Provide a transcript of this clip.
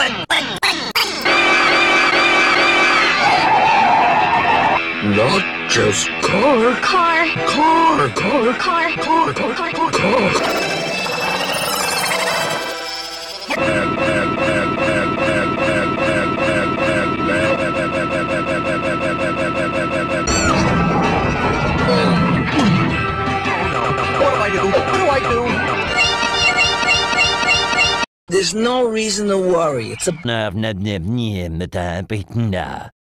Not just car. Car. Car, car, Car. car, car, car, car. What do I do? There's no reason to worry. It's a